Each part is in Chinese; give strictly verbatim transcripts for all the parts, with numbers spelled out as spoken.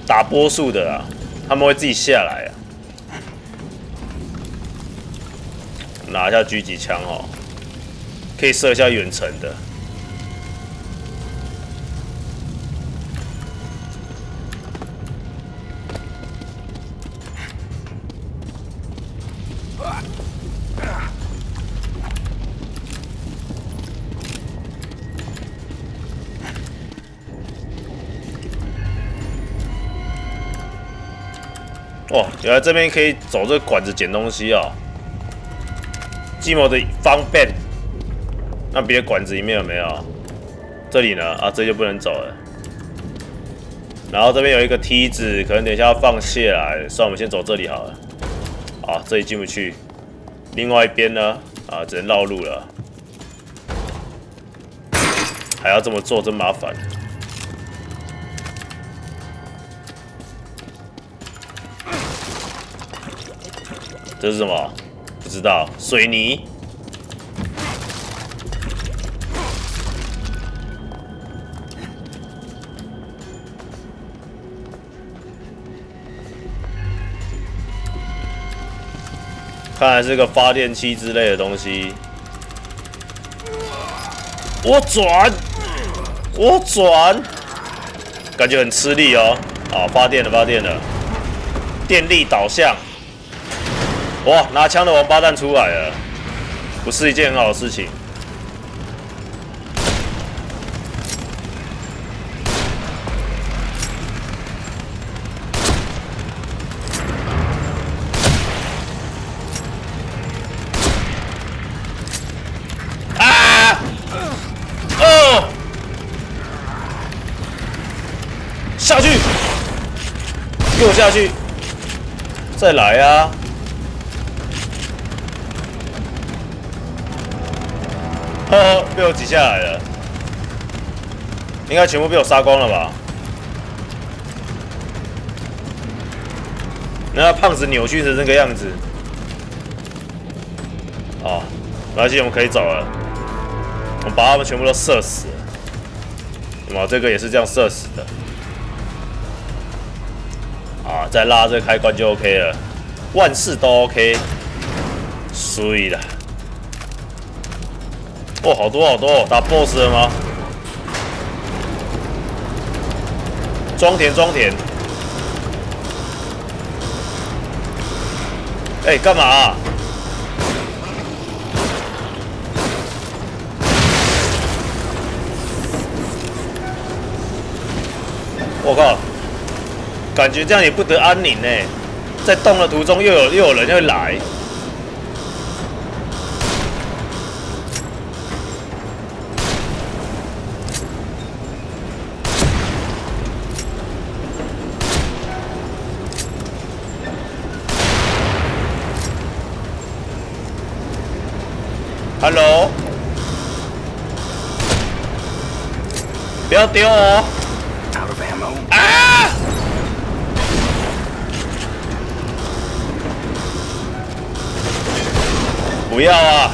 打波速的啦，他们会自己下来啊。拿一下狙击枪哦，可以射一下远程的。哇，原来这边可以走这个管子捡东西啊、哦！寂寞的方便。那别的管子里面有没有？这里呢？啊，这就不能走了。然后这边有一个梯子，可能等一下要放下来，算我们先走这里好了。啊，这里进不去。另外一边呢？啊，只能绕路了。还要这么做，真麻烦。这是什么？不知道。水泥。看来是个发电机之类的东西。我转，我转，感觉很吃力哦。啊，发电了，发电了，电力导向。哇，拿枪的王八蛋出来了，不是一件很好的事情。啊！哦！下去！给我下去！再来啊！呵呵，被我挤下来了，应该全部被我杀光了吧？那胖子扭曲成这个样子，哦，没关系，我们可以走了。我们把他们全部都射死了。哇，这个也是这样射死的。啊，再拉这个开关就 OK 了，万事都 OK， 衰了。哦，好多好多哦！打 boss 了吗？装填装填。哎、欸，干嘛、啊？我靠！感觉这样也不得安宁呢。在动的途中又有又有人要来。Hello， 不要丢哦！啊！不要啊！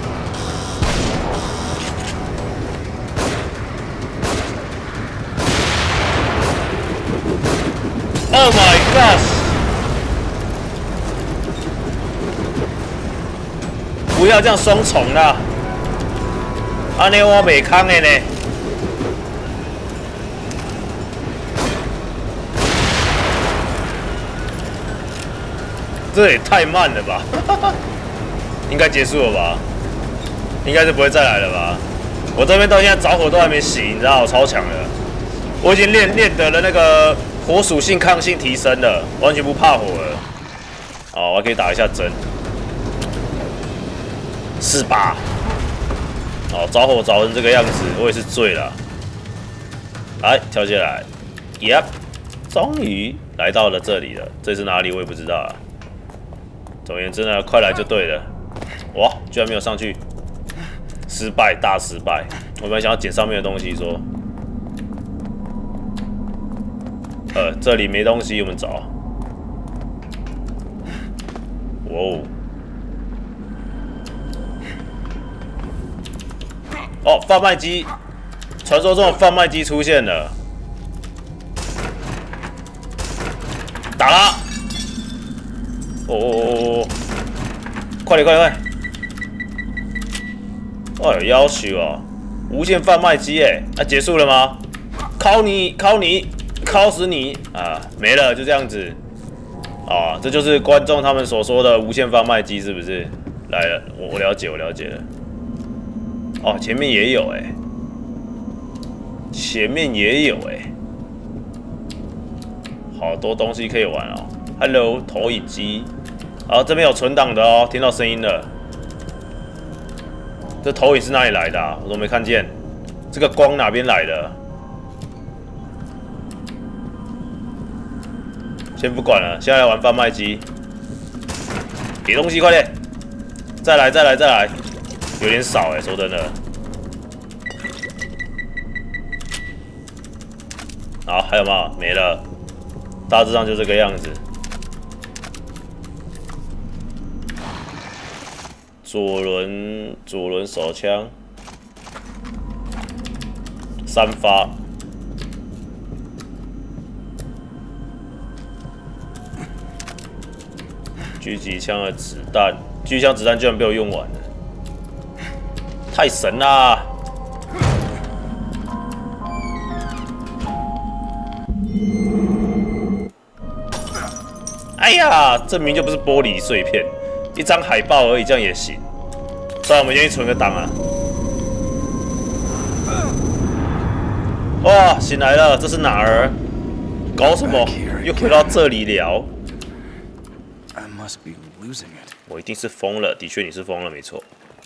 Oh my gosh！ 不要这样双重啦！安尼我袂康的呢。这也太慢了吧！应该结束了吧？应该是不会再来了吧？我这边到现在着火都还没熄，你知道我超强的，我已经练练得了那个。 火属性抗性提升了，完全不怕火了。哦，我还可以打一下针，是吧？哦，着火着成这个样子，我也是醉了。来，跳下来 ，Yep， 终于来到了这里了。这是哪里？我也不知道啊。总而言之呢，快来就对了。哇，居然没有上去，失败，大失败。我本来想要捡上面的东西说。 呃，这里没东西，我们找。哇哦！哦，贩卖机，传说中的贩卖机出现了。 打他！哦哦哦哦！快点快点快！哦，有要求哦，无限贩卖机哎，那、啊、结束了吗？敲你敲你敲死你啊！没了，就这样子。啊，这就是观众他们所说的无限贩卖机，是不是？来了，我我了解，我了解了。哦，前面也有哎、欸，前面也有哎、欸，好多东西可以玩哦。Hello， 投影机，好，这边有存档的哦，听到声音了。这投影是哪里来的、啊？我都没看见。这个光哪边来的？先不管了，现在来玩贩卖机。给东西，快点！再来，再来，再来！有点少哎、欸，说真的。好，还有吗？没了。大致上就这个样子。左轮，左轮手枪，三发。狙击枪的子弹，狙击枪子弹居然被我用完了，太神啦！哎呀，这明明就不是玻璃碎片，一张海报而已，这样也行。算了，我们先去存个档啊。哇，醒来了，这是哪儿？搞什么？又回到这里聊？我一定是疯了，的确你是疯了，没错。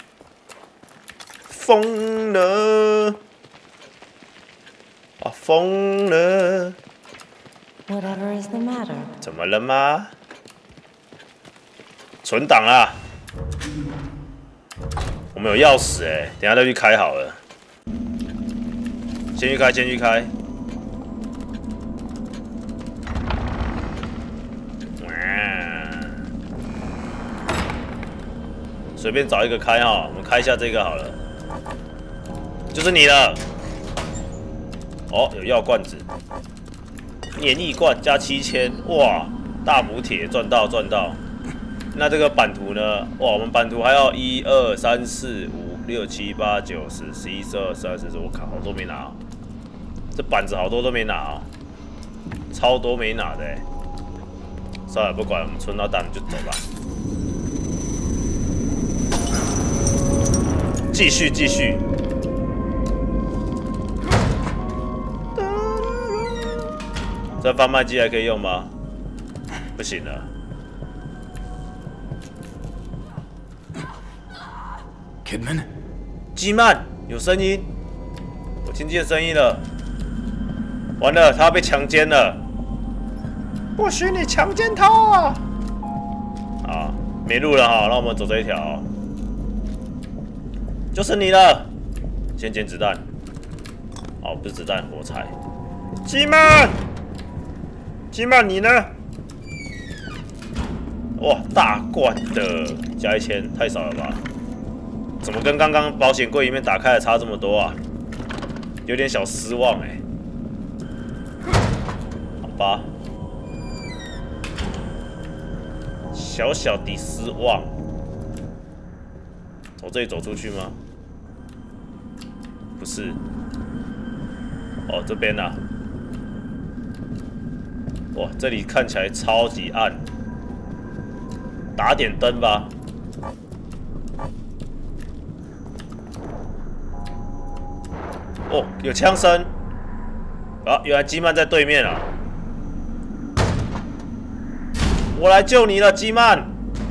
疯了，啊，疯了。 Whatever is the matter? 怎么了吗？存档啦，我们有钥匙哎、欸，等一下再去开好了。先去开，先去开。随便找一个开哈，我们开一下这个好了，就是你了。哦，有药罐子，免疫罐加七千，哇，大补铁赚到赚到。那这个版图呢？哇，我们版图还要一二三四五六七八九十十一十二十二十四，我靠，好多没拿、哦。这板子好多都没拿哦，超多没拿的哎。算了，不管，我们存到档就走吧。继续继续。这贩卖机还可以用吗？不行了。 Kidman， 基曼有声音，我听见声音了。完了，他被强奸了。不许你强奸他啊！啊，没路了哈，那我们走这一条。就是你了，先捡子弹。哦，不是子弹，火柴。基曼，基曼你呢？哇，大罐的，加一千，太少了吧？怎么跟刚刚保险柜里面打开的差这么多啊？有点小失望哎、欸。好吧，小小的失望。从这里走出去吗？不是。哦，这边啊。哇，这里看起来超级暗。打点灯吧。哦，有枪声。啊，原来基曼在对面啊！我来救你了，基曼！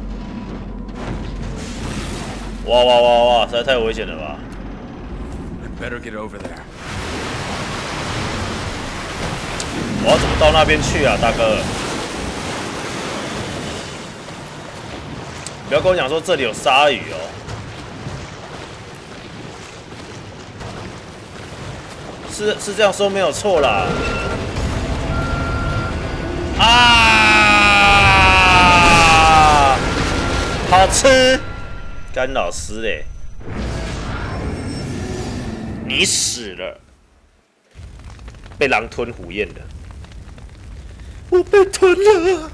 哇哇哇哇，实在太危险了吧 I better get over there. 我要怎么到那边去啊，大哥？不要跟我讲说这里有鲨鱼哦。是是这样说没有错啦。啊！好吃，干老师嘞，你死了，被狼吞虎咽的。 我被吞了。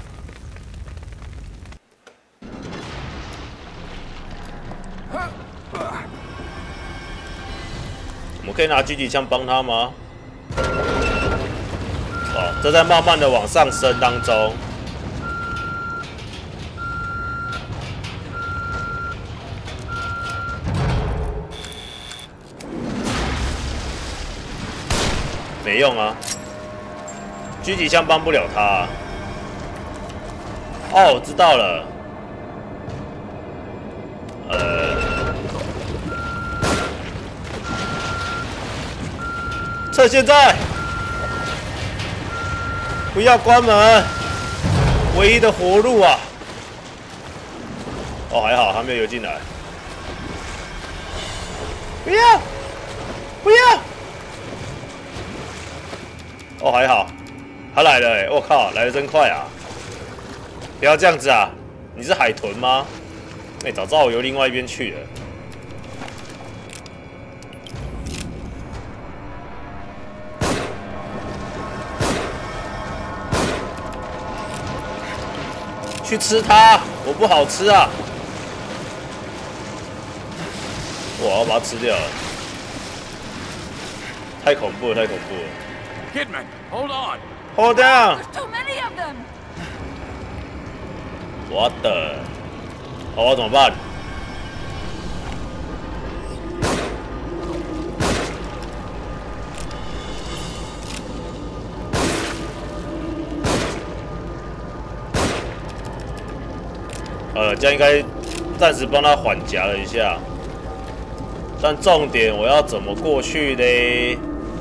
我们可以拿狙击枪帮他吗？哦，这在慢慢的往上升当中。没用啊，狙击枪帮不了他、啊。哦，我知道了。呃，趁现在，不要关门，唯一的活路啊！哦，还好，还没有游进来。不要，不要！哦，还好，他来了哎、欸！我靠，来得真快啊！不要这样子啊！你是海豚吗？哎、欸，早知道我游另外一边去了。去吃它，我不好吃啊！我要把它吃掉了，太恐怖了，太恐怖了！ Kidman, hold on. Hold down. There's too many of them. What the？ 哦，我怎么办？呃，这样应该暂时帮他缓夹了一下，但重点我要怎么过去嘞？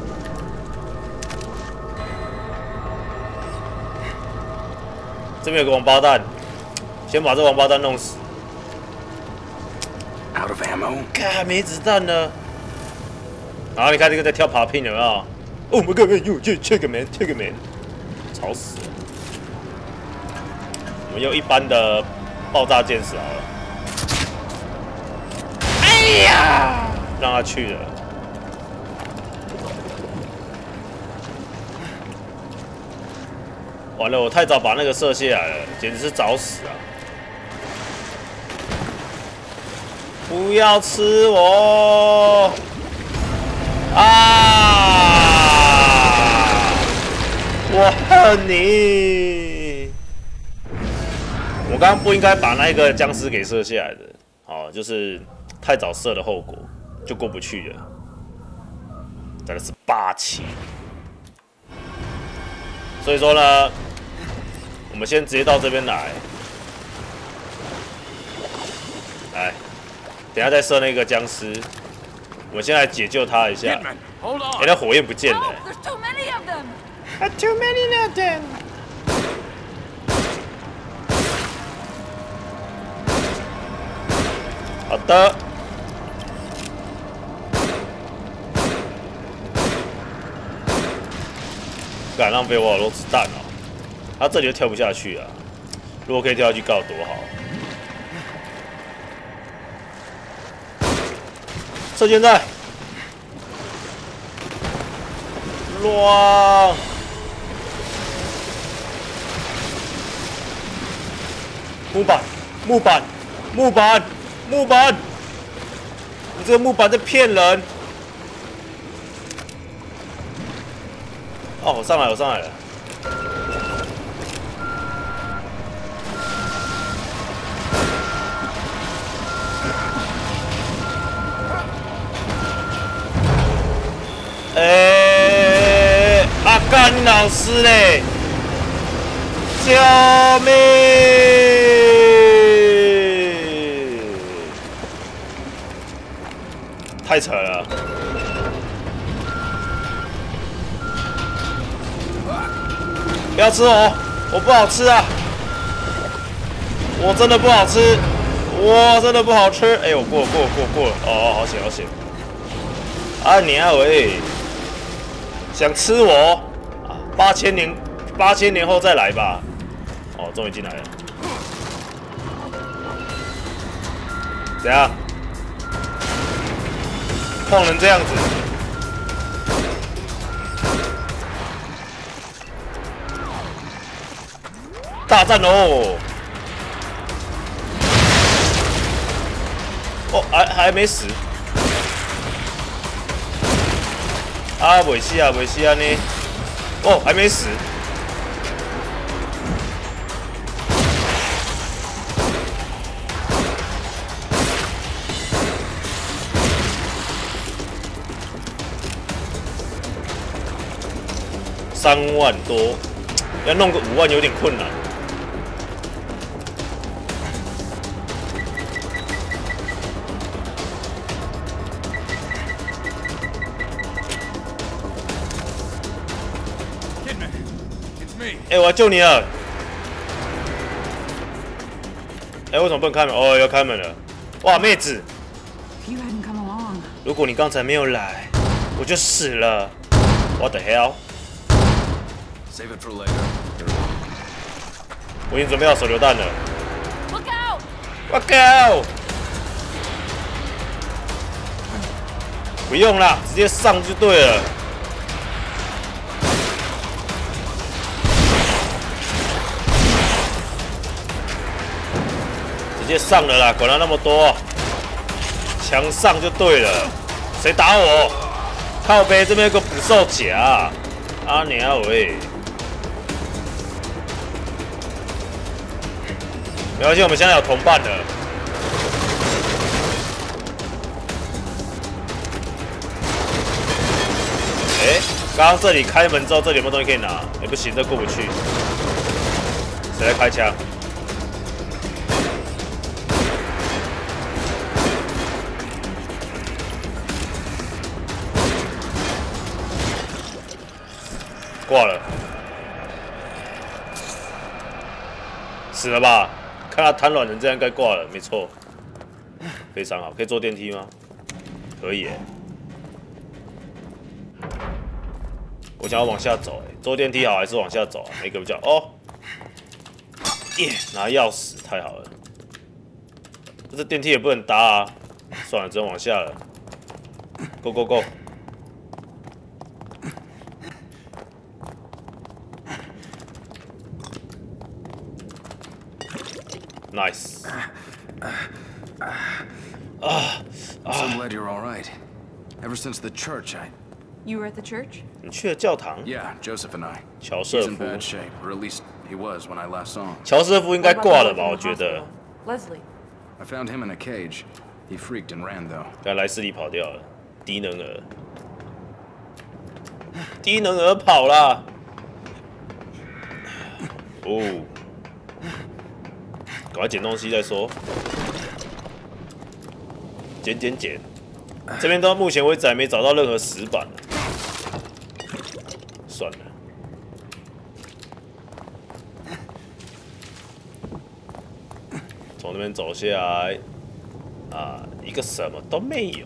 这边有个王八蛋，先把这王八蛋弄死。 Out of ammo. 看没子弹呢。然后你看这个在跳爬拼有没有 ？Oh my god! You you check man, check man， 吵死了。我们用一般的爆炸箭矢好了。哎呀，让他去了。 完了，我太早把那个射下来了，简直是找死啊！不要吃我！啊！我恨你！我刚刚不应该把那个僵尸给射下来的，哦，就是太早射的后果，就过不去了。真的是霸气！所以说呢。 我们先直接到这边来，来，等一下再射那个僵尸。我们先来解救他一下。 Kidman, hold 哎、 on. 那火焰不见了、 Oh, there's too many of them. Ah, too many of them. 好的。不敢浪费我好多子弹哦。 他这里就跳不下去啊！如果可以跳下去，该有多好！射箭在，乱！木板，木板，木板，木板！你这个木板在骗人！哦，我上来，我上来了。 哎、欸，阿甘老师嘞！救命！太扯了！不要吃我，我不好吃啊！我真的不好吃，我真的不好吃。哎、欸，我过了过了过了过了，哦，好险好险！啊你啊喂！ 想吃我啊？八千年，八千年后再来吧。哦，终于进来了。怎样？碰成这样子？ 大战喽！哦，还还没死。啊，未死啊，未死啊呢！哦，还没死。三万多，要弄个五万有点困难。哎、欸，我要救你了！哎、欸，为什么不能开门？哦，要开门了！哇，妹子！ If you hadn't come along. 如果你刚才没有来，我就死了。What the hell？ Save it for later. 我已经准备好手榴弹了。 Look out! Look out！ 不用啦，直接上就对了。直接上了啦，管他那么多，强上就对了。谁打我？靠北这边有个捕兽夹，阿娘喂！没关系，我们现在有同伴了。哎、欸，刚刚这里开门之后，这里有没有东西可以拿？哎、欸，不行，这过不去。谁在开枪？挂了，死了吧？看他瘫软成这样，该挂了，没错。非常好，可以坐电梯吗？可以耶。我想要往下走，哎，坐电梯好还是往下走啊？哪个比较？哦，耶，拿钥匙，太好了。这电梯也不能搭啊，算了，只能往下了。Go go go！ Nice. I'm so glad you're all right. Ever since the church, I. You were at the church? 你去了教堂？ Yeah, Joseph and I. 乔瑟 He's in 夫， bad shape, or at least he was when I last saw him. 乔瑟夫应该 What about 挂 the 了吧？ one 我 in the 觉得 hospital? Leslie. I found him in a cage. He freaked and ran though. 该莱斯利跑掉了，低能儿，低能儿跑啦！哦，赶快捡东西再说，捡捡捡。这边到目前为止还没找到任何石板，算了。从那边走下来，啊，一个什么都没有，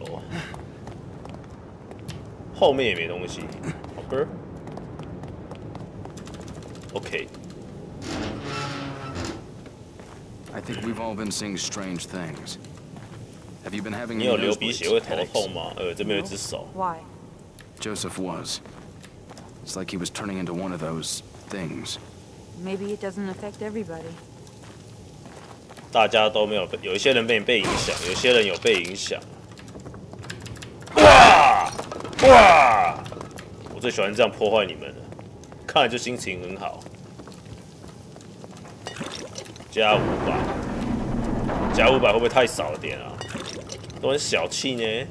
后面也没东西，好吧 ？OK。 I think we've all been seeing strange things. Have you been having 你 any 有流鼻 nosebleeds, 血会头 headaches? 痛吗？呃，这边有一只手。 Why? Joseph was. It's like he was turning into one of those things. Maybe it doesn't affect everybody. 大家都没有被，有一些人被被影响，有些人有被影响。哇哇！我最喜欢这样破坏你们了，看了就心情很好。加五百，加五百会不会太少了点啊？都很小气呢。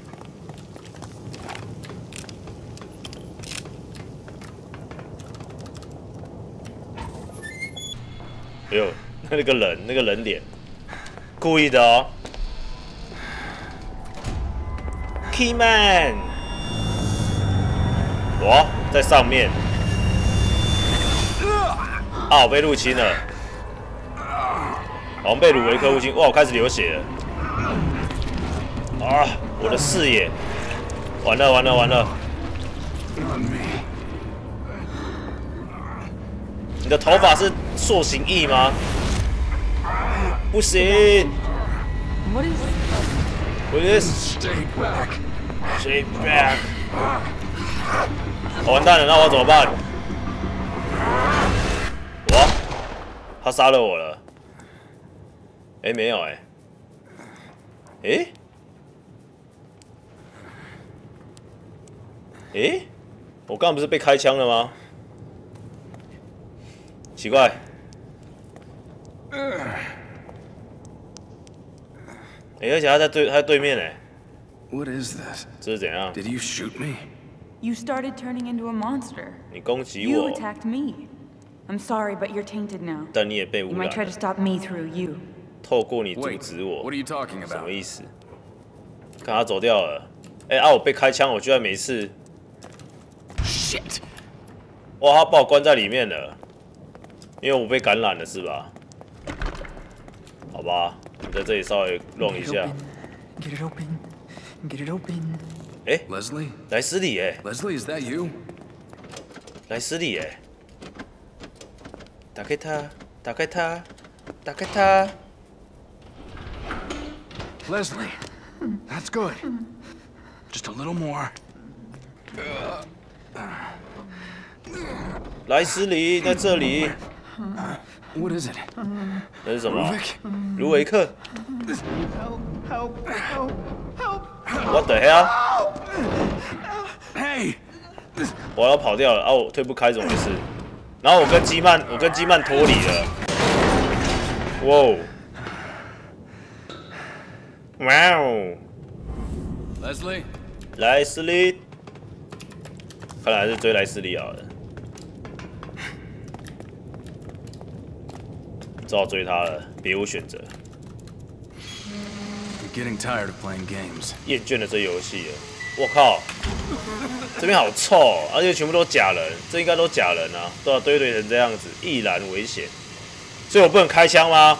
哎呦，那个人，那个人脸，故意的哦。Keyman， 哇，在上面。啊，我被入侵了。 好像被鲁维克入侵，哇！我开始流血了，啊！我的视野，完了完了完了！你的头发是塑形翼吗？不行 What is it? ，What is? Stay back. Stay back. 完蛋了，那我怎么办？我他杀了我了。哎、欸，没有哎、欸，哎、欸，哎、欸，我刚刚不是被开枪了吗？奇怪。哎、欸，而且他在对他在对面哎。 What is this? 这是怎样？ Did you shoot me? You started turning into a monster. 你攻击 You 我， attacked me. I'm sorry, but you're tainted now. 但你也被 You 污 might 染 try to 了。 stop me through you. 透过你阻 Wait, 止我 what are you talking 什 about? 么意思？看他走掉了。哎、欸、啊！我被开枪，我居然没事。 Shit! 哇，他把我关在里面了，因为我被感染了，是吧？好吧，我在这里稍微弄一下。 Get it open. Get it open. 哎、 Leslie? 莱斯利哎、 Leslie, is that you? 莱斯利哎、打开它，打开它，打开它。 Leslie, that's good. Just a little more. 莱斯利在这里， What is it? 那是什么？ Ruvik? 卢维克 Help! Help! Help! Help! ，What the hell？ Hey! 我要跑掉了啊！我推不开，怎么回事？然后我跟基曼，我跟基曼脱离了。哇哦！哇哦！ Leslie? 莱斯利，看来还是追莱斯利好了。只好追他了，别无选择。 I'm getting tired of playing games. 厌倦了这游戏了。我靠，这边好臭、哦，而且全部都假人，这应该都假人啊，都要堆堆成这样子，易燃危险。所以我不能开枪吗？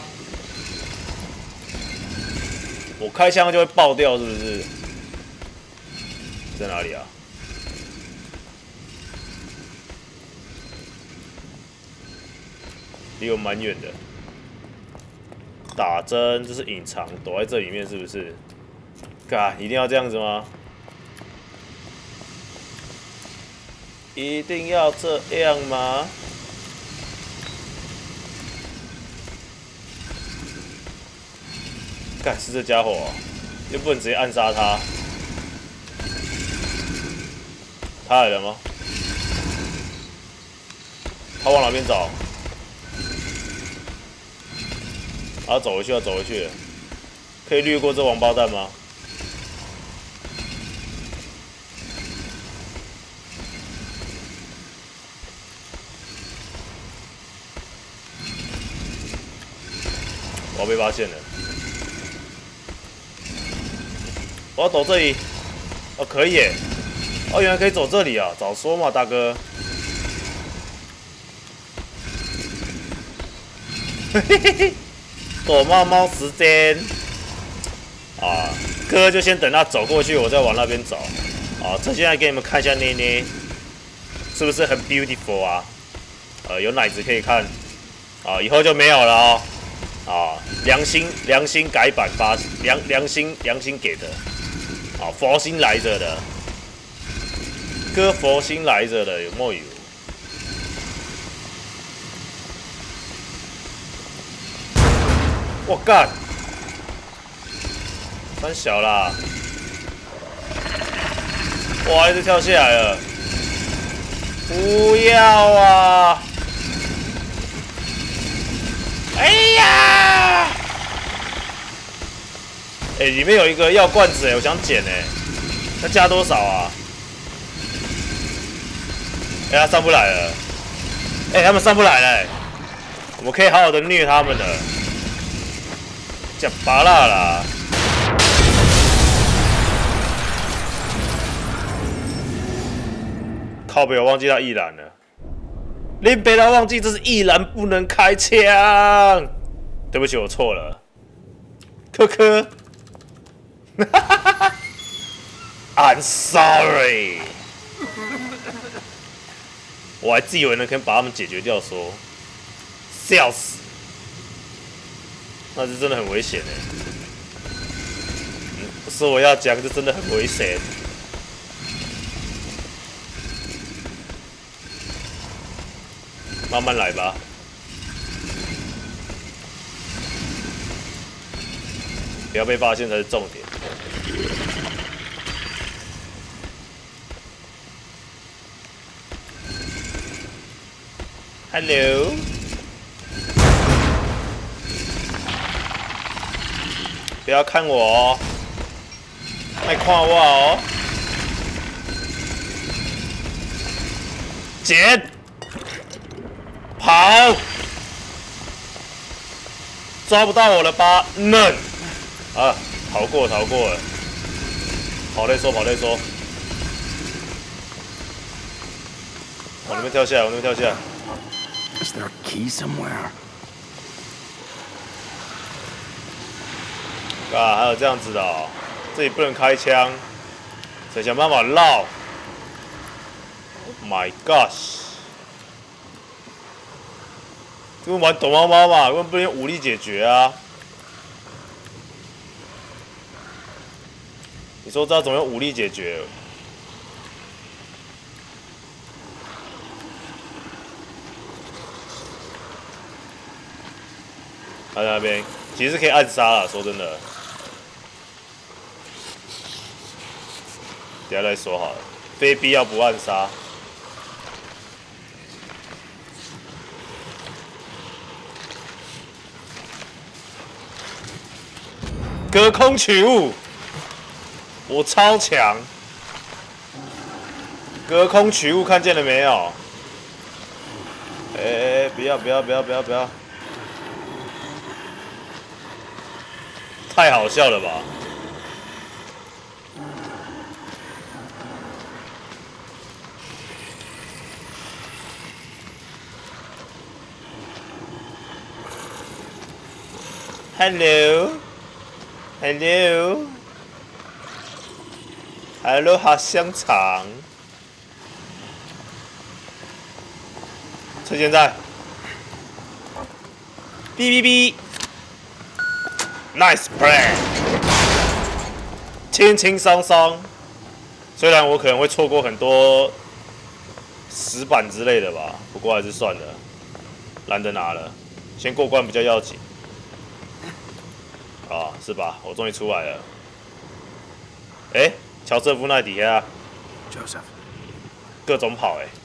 我开枪就会爆掉，是不是？在哪里啊？离我蛮远的。打针，这是隐藏，躲在这里面是不是？嘎，一定要这样子吗？一定要这样吗？干，是这家伙、哦，又不能直接暗杀他。他来了吗？他往哪边走？啊，走回去了，走回去了。可以略过这王八蛋吗？我要被发现了。我要走这里。哦，可以耶。哦，原来可以走这里啊！早说嘛，大哥。嘿嘿嘿嘿。躲猫猫时间啊，哥就先等他走过去，我再往那边走。啊，这现在给你们看一下捏捏，是不是很 beautiful 啊？呃，有奶子可以看啊，以后就没有了哦。啊，良心良心改版发良良心良心给的，啊，佛心来着的，哥佛心来着的，有没有？我干！三小啦！哇，一直跳下来了！不要啊！哎呀！哎、欸，里面有一个药罐子哎，我想捡哎，要加多少啊？哎、欸，他上不来了！哎、欸，他们上不来了、欸，我们可以好好的虐他们了。讲拔辣啦！靠北，我忘记他易燃了。林北他忘记这是易燃，不能开枪。对不起，我错了。科科，I'm sorry。我还自以为能可以把他们解决掉说，说笑死。那是真的很危险哎！嗯，不是我要讲，这真的很危险。慢慢来吧。 不要被发现才是重点。Hello， 不要看我哦，别看我哦，捡，跑，抓不到我了吧？嫩，啊，逃过逃过了，跑再说跑再说，往那边跳下来，往那边跳下来。 Is there a key somewhere? 啊，还有这样子的哦，这里不能开枪，得想办法绕。Oh my gosh！ 跟玩躲猫猫嘛，根本不能用武力解决啊！你说知道怎么用武力解决？ 他在那边其实可以暗杀了，说真的，等下再说好了，非必要不暗杀。隔空取物，我超强！隔空取物，看见了没有？哎、欸、哎，不要不要不要不要不要！ 太好笑了吧！Hello，Hello，Hello， 好香肠。趁现在，哔哔哔。 Nice play， 轻轻松松。虽然我可能会错过很多石板之类的吧，不过还是算了，懒得拿了，先过关比较要紧。啊，是吧？我终于出来了。哎、欸，乔瑟夫那底下 Joseph， 各种跑哎、欸。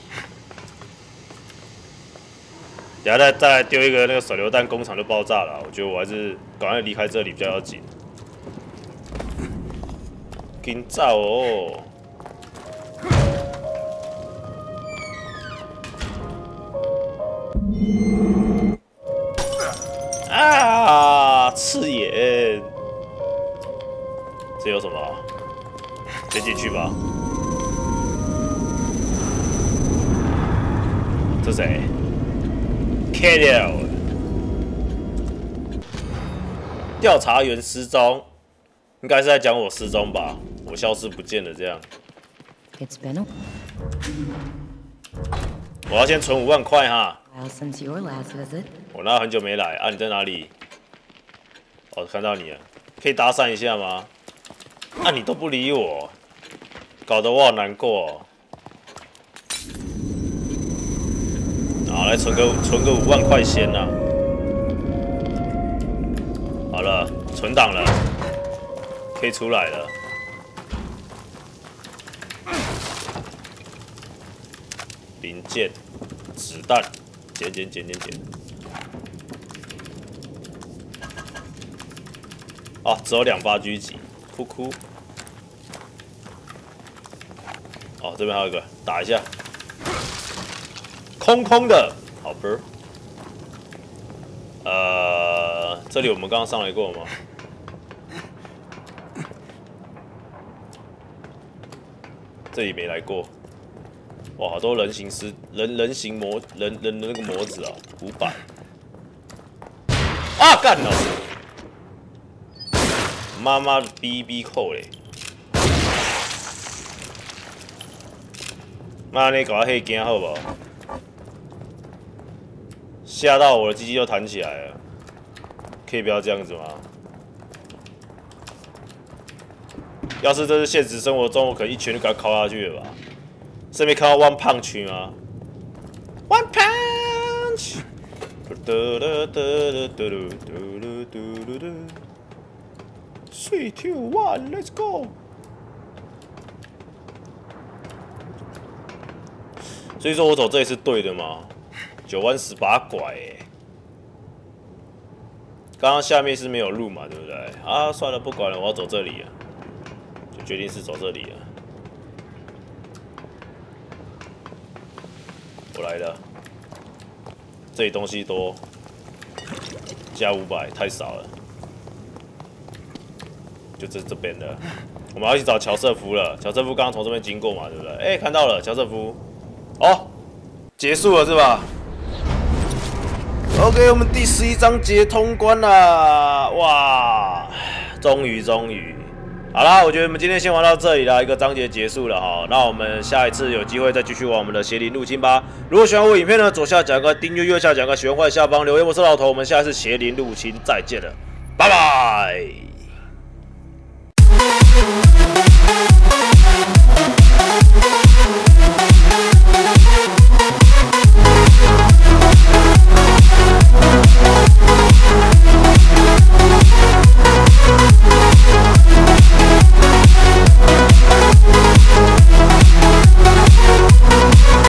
等下再再来丢一个那个手榴弹，工厂就爆炸了。我觉得我还是赶快离开这里比较要紧。紧走哦！啊，刺眼！这有什么？先进去吧。这谁？ K 掉！调查员失踪，应该是在讲我失踪吧？我消失不见了这样。 It's been a 我要先存五万块哈。 while since your last visit. 我那很久没来啊，你在哪里？哦，看到你了，可以搭讪一下吗？啊，你都不理我，搞得我好难过、哦。 好，来存个存个五万块先呐、啊。好了，存档了，可以出来了。零件、子弹，捡捡捡捡捡。啊，只有两发狙击，哭哭。哦，这边还有一个，打一下。 空空的，好吧。呃，这里我们刚刚上来过吗？这里没来过。哇，好多人形尸、人人形模、人人的那个模子啊，五百。啊，干了！妈妈的 B B 扣嘞！妈，你搞黑惊好不好？ 吓到我的鸡鸡就弹起来了，可以不要这样子吗？要是这是现实生活中，我可能一拳就给他敲下去了吧？是没看到 One Punch 吗 ？One Punch！ 嘟嘟嘟嘟嘟嘟嘟嘟嘟。 three, two, one, let's go。所以说我走这里是对的吗？九弯十八拐哎。刚刚下面是没有路嘛，对不对？啊，算了，不管了，我要走这里了，就决定是走这里了。我来了，这里东西多，加五百太少了，就这这边的。我们要去找乔瑟夫了，乔瑟夫刚刚从这边经过嘛，对不对？哎、欸，看到了，乔瑟夫。哦，结束了是吧 ？OK， 我们第十一章节通关啦！哇，终于终于，好啦，我觉得我们今天先玩到这里啦，一个章节结束了哈。那我们下一次有机会再继续玩我们的邪灵入侵吧。如果喜欢我影片呢，左下角有个订阅，右下角有个喜欢，或者下方留言。我是老头，我们下次邪灵入侵再见了，拜拜。